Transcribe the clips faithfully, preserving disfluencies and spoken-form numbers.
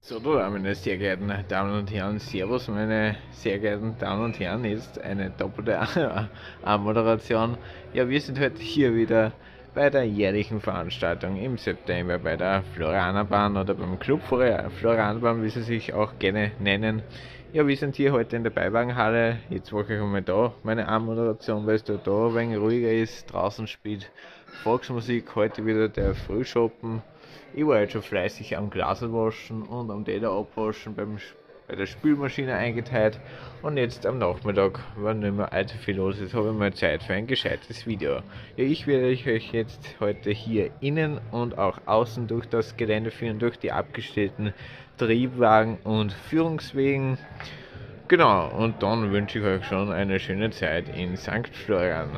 So, da, meine sehr geehrten Damen und Herren, Servus, meine sehr geehrten Damen und Herren, jetzt eine doppelte Anmoderation. Ja, wir sind heute hier wieder bei der jährlichen Veranstaltung im September bei der Florianerbahn oder beim Club Florianerbahn, wie sie sich auch gerne nennen. Ja, wir sind hier heute in der Beiwagenhalle. Jetzt mache ich einmal da meine Anmoderation, weil es da, da ein wenig ruhiger ist. Draußen spielt Volksmusik, heute wieder der Frühschoppen. Ich war jetzt schon fleißig am Glaselwaschen und am Teller abwaschen beim, bei der Spülmaschine eingeteilt. Und jetzt am Nachmittag, wenn nicht mehr allzu viel los ist, habe ich mal Zeit für ein gescheites Video. Ja, ich werde euch jetzt heute hier innen und auch außen durch das Gelände führen, durch die abgestellten Triebwagen und Führungswegen. Genau, und dann wünsche ich euch schon eine schöne Zeit in Sankt Florian.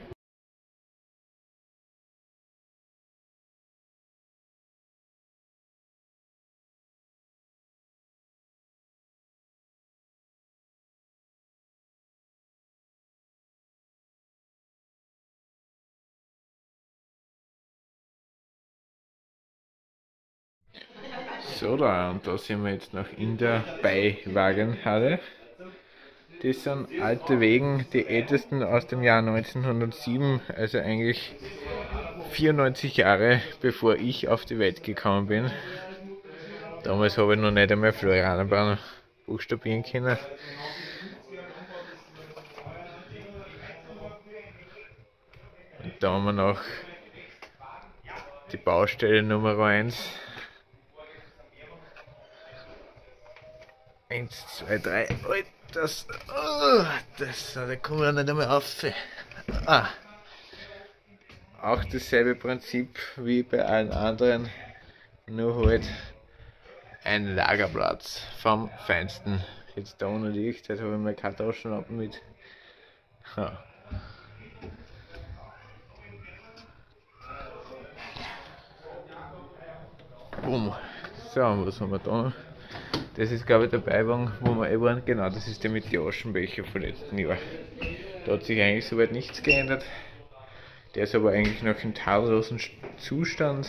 So, da, und da sind wir jetzt noch in der Beiwagenhalle. Das sind alte Wegen, die ältesten aus dem Jahr neunzehnhundertsieben, also eigentlich vierundneunzig Jahre bevor ich auf die Welt gekommen bin. Damals habe ich noch nicht einmal Florianerbahn buchstabieren können. Und da haben wir noch die Baustelle Nummer eins. eins, zwei, drei. Das, oh, das, da kommen wir nicht einmal auf. Ah. Auch dasselbe Prinzip wie bei allen anderen, nur halt ein Lagerplatz vom Feinsten. Jetzt da ohne Licht, jetzt habe ich meine keine Taschenlampen mit. Ja. Bumm. So, was haben wir da noch? Das ist, glaube ich, der Beiwagen, wo wir eh waren. Genau, das ist der mit den Aschenbecher vom letzten Jahr. Da hat sich eigentlich soweit nichts geändert. Der ist aber eigentlich noch im tadellosen Zustand.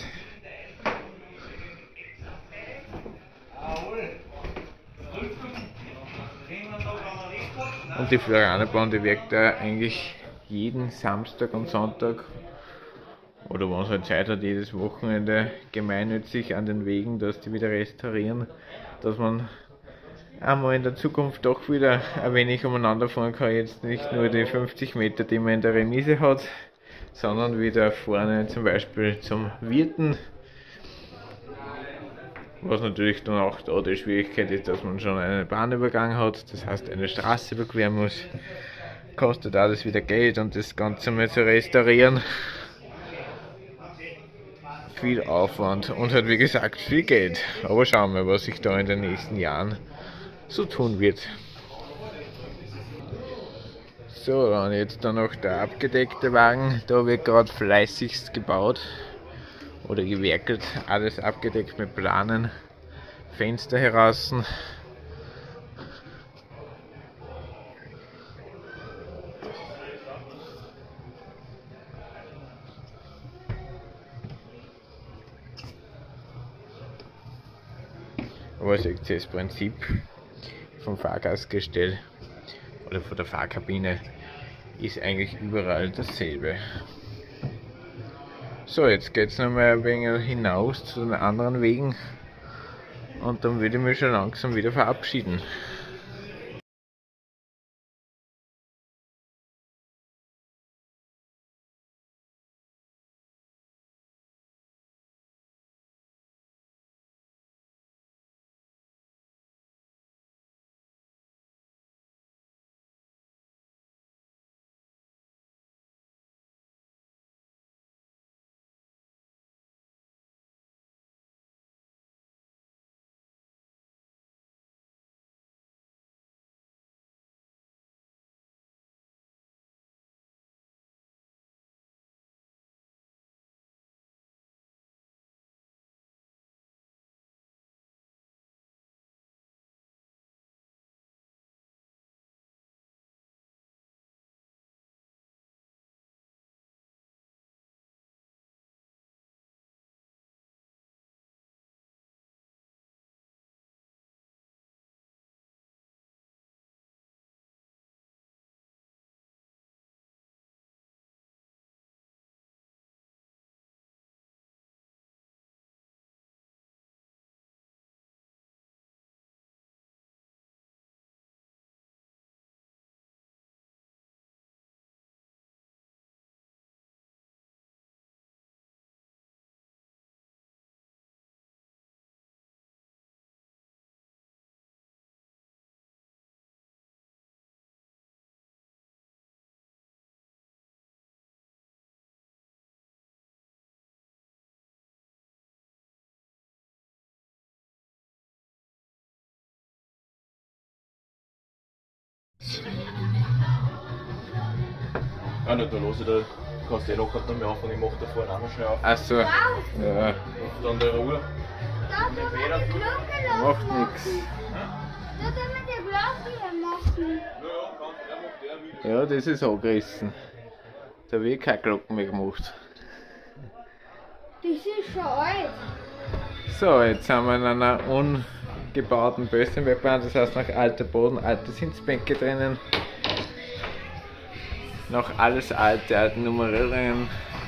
Und die Florianerbahn, die wirkt da eigentlich jeden Samstag und Sonntag oder wenn es halt Zeit hat, jedes Wochenende gemeinnützig an den Wegen, dass die wieder restaurieren, dass man einmal in der Zukunft doch wieder ein wenig umeinander fahren kann. Jetzt nicht nur die fünfzig Meter, die man in der Remise hat, sondern wieder vorne zum Beispiel zum Wirten. Was natürlich dann auch da die Schwierigkeit ist, dass man schon einen Bahnübergang hat, das heißt eine Straße überqueren muss. Kostet alles wieder Geld und das Ganze mal zu restaurieren. Viel Aufwand und halt wie gesagt viel Geld. Aber schauen wir, was sich da in den nächsten Jahren so tun wird. So, und jetzt dann noch der abgedeckte Wagen. Da wird gerade fleißigst gebaut oder gewerkelt. Alles abgedeckt mit Planen. Fenster heraus. Aber das Prinzip vom Fahrgastgestell oder von der Fahrkabine ist eigentlich überall dasselbe. So, jetzt geht es nochmal ein wenig hinaus zu den anderen Wegen und dann würde ich mich schon langsam wieder verabschieden. Ah, nicht nur los, da kannst du eh noch nicht mehr anfangen, ich mach da vorne auch noch schnell auf. Achso. Ja. Und dann der Ruhe. Da tun wir die Glocke lassen. Macht nix. Da tun wir die Glocke machen. Ja, das ist angerissen. Da habe ich keine Glocken mehr gemacht. Das ist schon alt. So, jetzt sind wir in einer ungebauten Bösenbergbahn, das heißt noch alter Boden, alte Sitzbänke drinnen. Noch alles alte, alte Nummerierungen.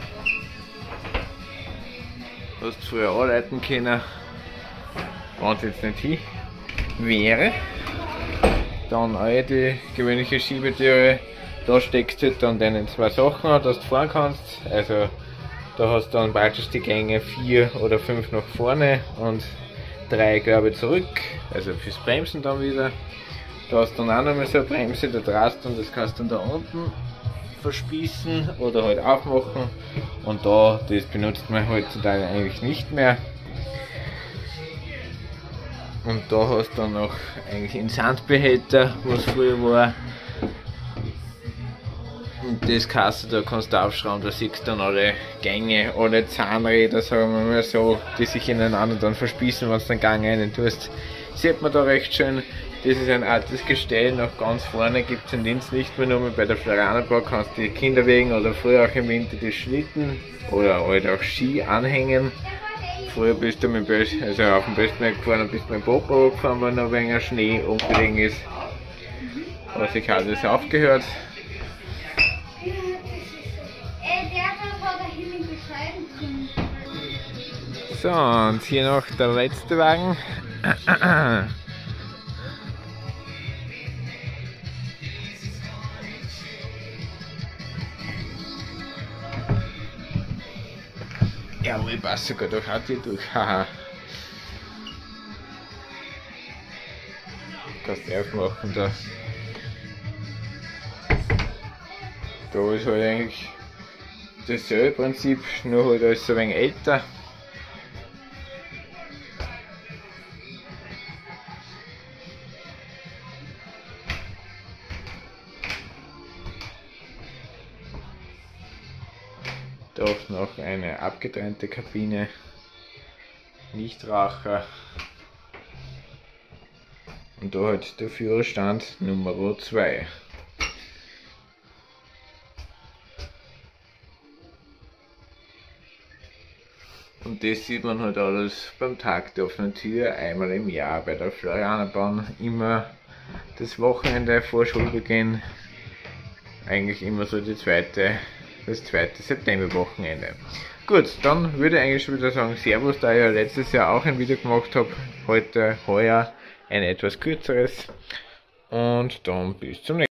Du hast früher anleiten können, wenn es jetzt nicht hin wäre. Dann auch die gewöhnliche Schiebetüre. Da steckst du dann deine zwei Sachen an, dass du fahren kannst. Also da hast du dann praktisch die Gänge vier oder fünf nach vorne und drei glaube ich zurück. Also fürs Bremsen dann wieder. Da hast du dann auch noch mal so eine Bremse, da drehst du und das kannst du dann da unten verspießen oder halt aufmachen. Und da, das benutzt man heutzutage eigentlich nicht mehr. Und da hast du dann noch eigentlich einen Sandbehälter, was früher war. Und das kannst du, da kannst du aufschrauben, da siehst du dann alle Gänge, alle Zahnräder, sagen wir mal so, die sich ineinander dann verspießen, wenn du den Gang rein tust. Sieht man da recht schön. Das ist ein altes Gestell, nach ganz vorne gibt es in Linz nicht mehr, nur bei der Florianerburg kannst du die Kinderwegen oder früher auch im Winter die Schlitten oder halt auch Ski anhängen. Früher bist du mit Bös, also auf dem Bösberg gefahren und bist mit dem Popo gefahren, wenn noch ein wenig Schnee umgelegen ist. Aber sich hat alles aufgehört. So, und hier noch der letzte Wagen. Ja, ich passe sogar durch die durch, haha. Kannst du aufmachen da. Da ist halt eigentlich dasselbe Prinzip, nur halt alles so ein wenig älter. Da ist noch eine abgetrennte Kabine, Nichtraucher und da halt der Führerstand Nummer zwei. Und das sieht man halt alles beim Tag der offenen Tür einmal im Jahr bei der Florianerbahn, immer das Wochenende vor Schulbeginn, eigentlich immer so die zweite das zweite Septemberwochenende. Gut, dann würde ich eigentlich schon wieder sagen Servus, da ich ja letztes Jahr auch ein Video gemacht habe, heute, heuer ein etwas kürzeres und dann bis zum nächsten Mal.